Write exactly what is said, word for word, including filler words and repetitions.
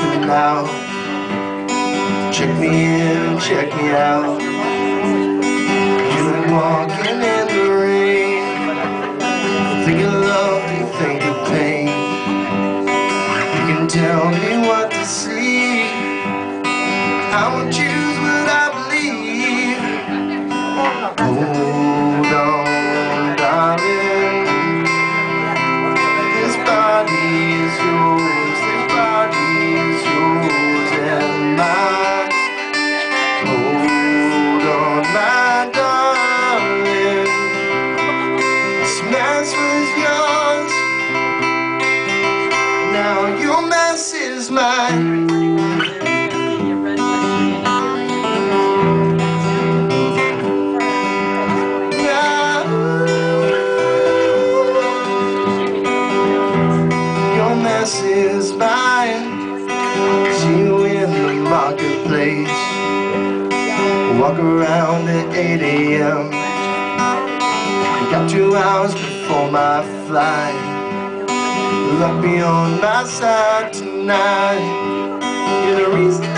in and out. Check me in, check me out. You've been walking in the rain. Think of love, do you think of pain? You can tell me what to see. I won't choose what I believe. Hold on, darling. This body is yours. This body is yours and mine. Hold on, my darling. This mess was yours. Now your mess is mine. Mess is mine. See you in the marketplace. Walk around at eight A M Got two hours before my flight. Luck be on my side tonight. You're the reason